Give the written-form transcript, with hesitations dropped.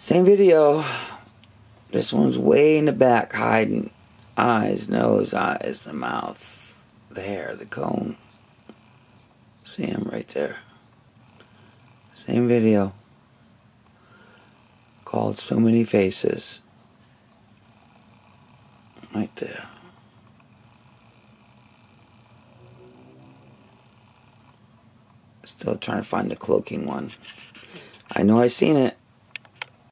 Same video. This one's way in the back, hiding. Eyes, nose, eyes, the mouth. There, the cone. See him right there. Same video. Called So Many Faces. Right there. Still trying to find the cloaking one. I know I seen it.